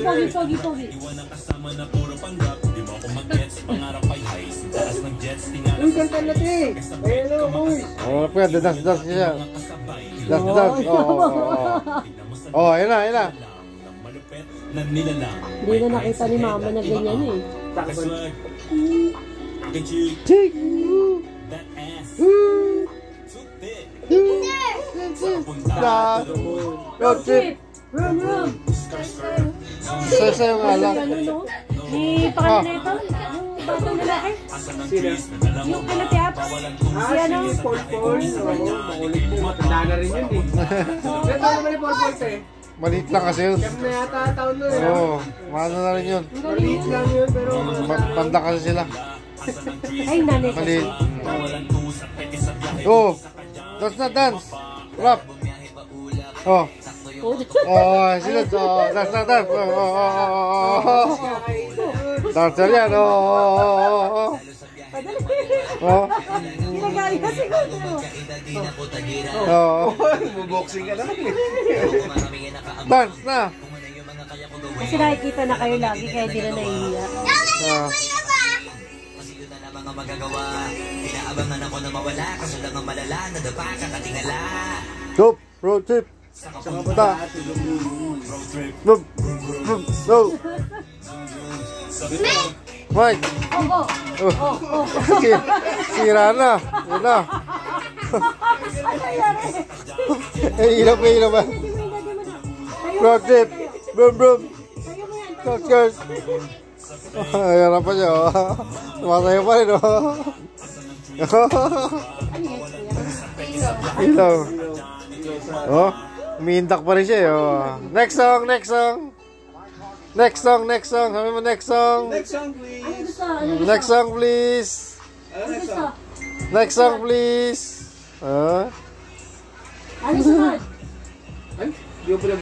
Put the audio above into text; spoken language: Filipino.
Pogi. Uy, kanta na ito eh. Hello, uy. Oh, pwede, das siya. Das. Oh, ayun na. Hindi na nakita ni mama na ganyan eh. Chick! Road trip! Rum. Sayo nga lang. Ni paano na ito? Yung batang lalaki? Yung kalatiap? Si ano? Paul. Makulit mo. Matanda na rin yun eh. Ito naman ni Paul eh. Maliit lang kasi yun. Siyam na yata taon nun eh. Oo, mahal na rin yun. Maliit lang yun pero... Panda kasi sila. Ay, nanay ko. Maliit. Oh, dance. Rap. Oh. Sila. Dance. Dancer yan. Ginagaya ka siguro. Buboxing ka naman eh. Dance na. Kasi nakikita na kayo lagi kaya di na nahihiya. Mga magagawa, inaabangan ako na mawala, kaso lang ang malala, nadapa ka katingala. Road trip. Go. Mike. Sira na. Yun na. Ilaw ba? Road trip. Brum. Skirt. Ayan pa siya. Sumasayo pa rin. Ilaw. Umiintak pa rin siya. Next song. Sabi mo next song. Next song please. Next song please. Ano sunod?